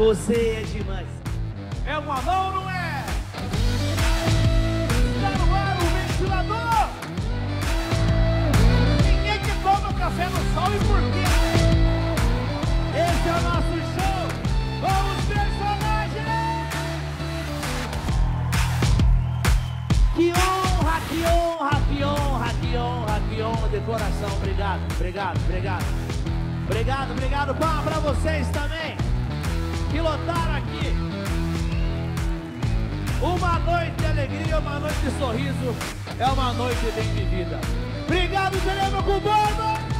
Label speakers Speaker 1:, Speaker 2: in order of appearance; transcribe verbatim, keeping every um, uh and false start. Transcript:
Speaker 1: Você é demais.
Speaker 2: É uma mão ou não é? Está no ar o ventilador. Ninguém que toma café no sol e por quê? Esse é o nosso show com os personagens.
Speaker 1: Que honra, que honra, que honra, que honra, que honra de coração. Obrigado, obrigado, obrigado. Obrigado, obrigado. Palma pra vocês também que lotaram aqui. Uma noite de alegria, uma noite de sorriso, é uma noite bem vivida. Obrigado, Cinema Cubano!